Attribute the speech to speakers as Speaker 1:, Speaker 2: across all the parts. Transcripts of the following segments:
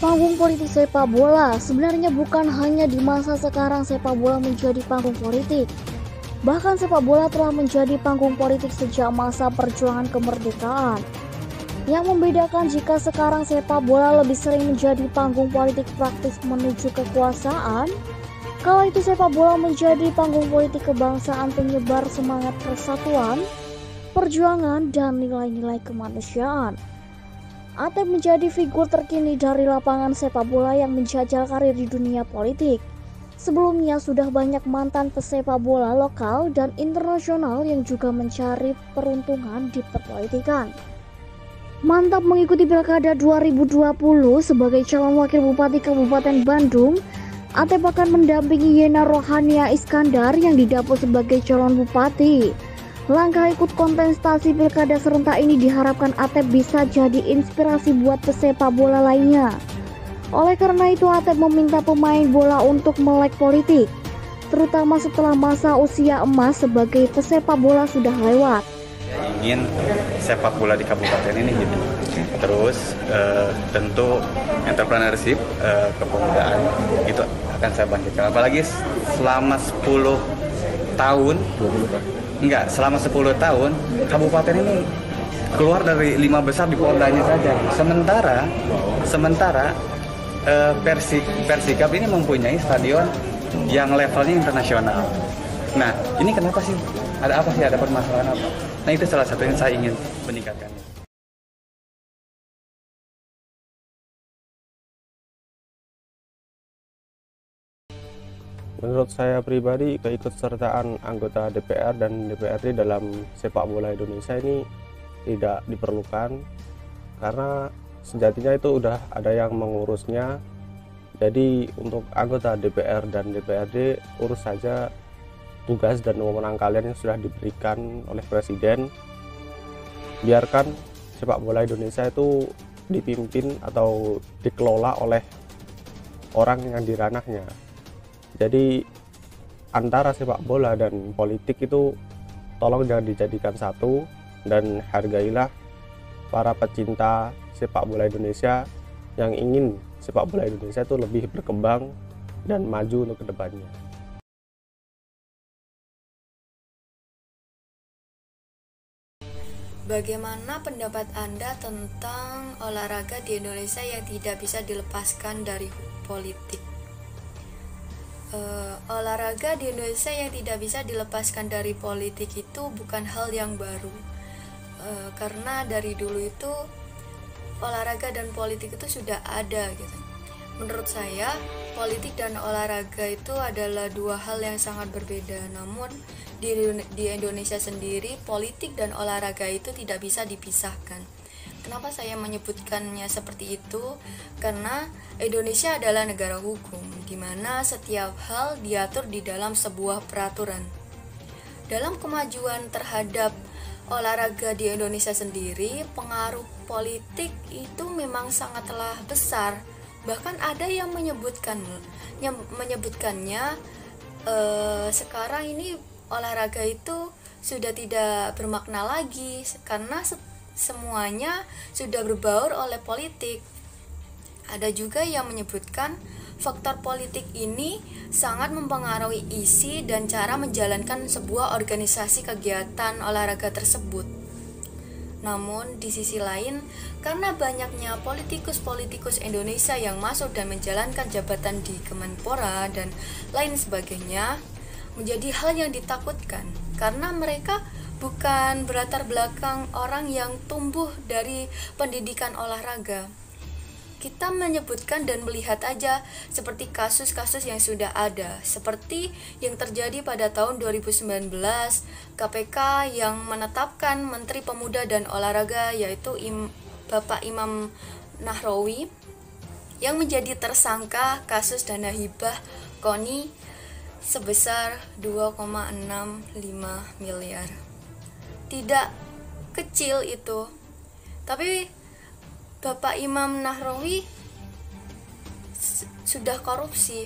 Speaker 1: Panggung politik sepak bola sebenarnya bukan hanya di masa sekarang sepak bola menjadi panggung politik. Bahkan sepak bola telah menjadi panggung politik sejak masa perjuangan kemerdekaan. Yang membedakan jika sekarang sepak bola lebih sering menjadi panggung politik praktis menuju kekuasaan, kala itu sepak bola menjadi panggung politik kebangsaan penyebar semangat persatuan, perjuangan, dan nilai-nilai kemanusiaan. Atep menjadi figur terkini dari lapangan sepak bola yang menjajal karir di dunia politik. Sebelumnya sudah banyak mantan pesepak bola lokal dan internasional yang juga mencari peruntungan di perpolitikan. Mantap mengikuti Pilkada 2020 sebagai calon wakil bupati Kabupaten Bandung, Atep akan mendampingi Yena Rohania Iskandar yang didapuk sebagai calon bupati. Langkah ikut kontestasi Pilkada serentak ini diharapkan Atep bisa jadi inspirasi buat pesepak bola lainnya. Oleh karena itu Atep meminta pemain bola untuk melek politik, terutama setelah masa usia emas sebagai pesepak bola sudah lewat.
Speaker 2: Ingin sepak bola di kabupaten ini gitu. Terus tentu entrepreneurship, kepemudaan itu akan saya bangkitkan. Apalagi selama 10 tahun, selama 10 tahun kabupaten ini keluar dari 5 besar di Pordanya saja. Sementara Persikap ini mempunyai stadion yang levelnya internasional. Nah, ini kenapa sih? Ada apa sih? Ada permasalahan apa? Nah, itu salah satu yang saya ingin meningkatkannya.
Speaker 3: Menurut saya pribadi, keikutsertaan anggota DPR dan DPRD dalam sepak bola Indonesia ini tidak diperlukan karena sejatinya itu udah ada yang mengurusnya. Jadi untuk anggota DPR dan DPRD urus saja tugas dan wewenang kalian yang sudah diberikan oleh Presiden. Biarkan sepak bola Indonesia itu dipimpin atau dikelola oleh orang yang di ranahnya. Jadi antara sepak bola dan politik itu tolong jangan dijadikan satu, dan hargailah para pecinta sepak bola Indonesia yang ingin sepak bola Indonesia itu lebih berkembang dan maju untuk kedepannya.
Speaker 4: Bagaimana pendapat Anda tentang olahraga di Indonesia yang tidak bisa dilepaskan dari politik? Olahraga di Indonesia yang tidak bisa dilepaskan dari politik itu bukan hal yang baru, karena dari dulu itu olahraga dan politik itu sudah ada gitu. Menurut saya, politik dan olahraga itu adalah dua hal yang sangat berbeda. Namun di Indonesia sendiri, politik dan olahraga itu tidak bisa dipisahkan. Kenapa saya menyebutkannya seperti itu? Karena Indonesia adalah negara hukum, di mana setiap hal diatur di dalam sebuah peraturan. Dalam kemajuan terhadap olahraga di Indonesia sendiri, pengaruh politik itu memang sangatlah besar. Bahkan ada yang menyebutkannya sekarang ini olahraga itu sudah tidak bermakna lagi karena semuanya sudah berbaur oleh politik. Ada juga yang menyebutkan faktor politik ini sangat mempengaruhi isi dan cara menjalankan sebuah organisasi kegiatan olahraga tersebut. Namun di sisi lain, karena banyaknya politikus-politikus Indonesia yang masuk dan menjalankan jabatan di Kemenpora dan lain sebagainya, menjadi hal yang ditakutkan karena mereka bukan berlatar belakang orang yang tumbuh dari pendidikan olahraga. Kita menyebutkan dan melihat aja seperti kasus-kasus yang sudah ada, seperti yang terjadi pada tahun 2019, KPK yang menetapkan Menteri Pemuda dan Olahraga yaitu Bapak Imam Nahrawi yang menjadi tersangka kasus dana hibah KONI sebesar 2,65 miliar. Tidak kecil itu, tapi Bapak Imam Nahrawi sudah korupsi.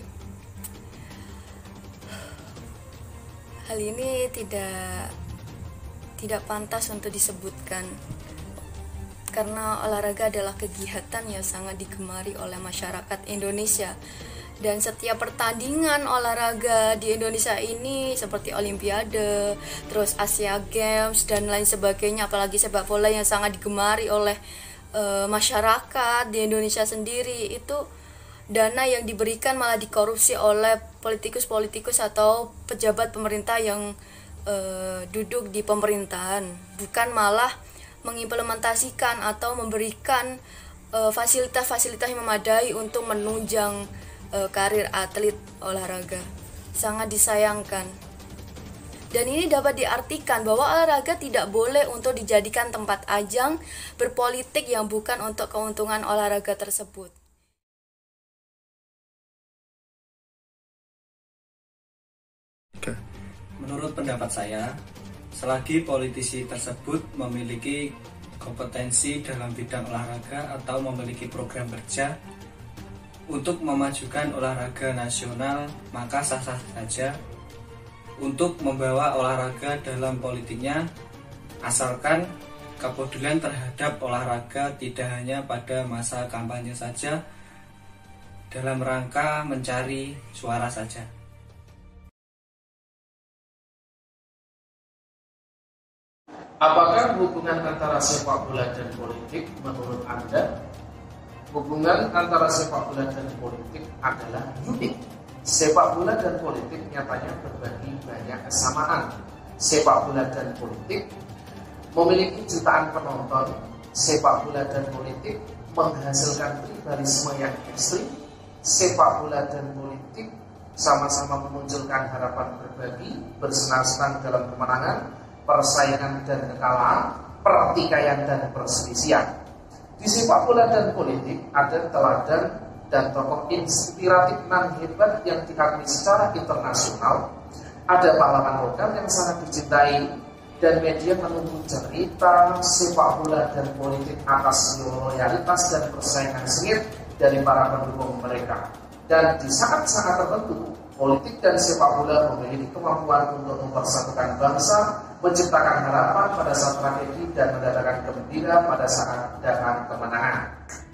Speaker 4: Hal ini tidak pantas untuk disebutkan karena olahraga adalah kegiatan yang sangat digemari oleh masyarakat Indonesia. Dan setiap pertandingan olahraga di Indonesia ini seperti Olimpiade, terus Asia Games dan lain sebagainya, apalagi sepak bola yang sangat digemari oleh masyarakat di Indonesia sendiri, itu dana yang diberikan malah dikorupsi oleh politikus-politikus atau pejabat pemerintah yang duduk di pemerintahan, bukan malah mengimplementasikan atau memberikan fasilitas-fasilitas yang memadai untuk menunjang karir atlet olahraga. Sangat disayangkan. Dan ini dapat diartikan bahwa olahraga tidak boleh untuk dijadikan tempat ajang berpolitik yang bukan untuk keuntungan olahraga tersebut.
Speaker 5: Menurut pendapat saya, selagi politisi tersebut memiliki kompetensi dalam bidang olahraga atau memiliki program kerja untuk memajukan olahraga nasional, maka sah-sah saja untuk membawa olahraga dalam politiknya, asalkan kepedulian terhadap olahraga tidak hanya pada masa kampanye saja dalam rangka mencari suara saja.
Speaker 6: Apakah hubungan antara sepak bola dan politik menurut Anda? Hubungan antara sepak bola dan politik adalah unik. Sepak bola dan politik nyatanya berbagi banyak kesamaan. Sepak bola dan politik memiliki jutaan penonton. Sepak bola dan politik menghasilkan tribalisme yang ekstrim. Sepak bola dan politik sama-sama memunculkan harapan berbagi, bersenang-senang dalam kemenangan, persaingan dan kekalahan, pertikaian dan perselisihan. Di sepak bola dan politik ada teladan dan tokoh inspiratif nan hebat yang diakui secara internasional. Ada pahlawan lokal yang sangat dicintai dan media menunggu cerita sepak bola dan politik atas loyalitas dan persaingan sengit dari para pendukung mereka. Dan di saat-saat tertentu, politik dan sepak bola memiliki kemampuan untuk mempersatukan bangsa, menciptakan harapan pada saat tragedi dan mendatangkan gembira pada saat datang kemenangan.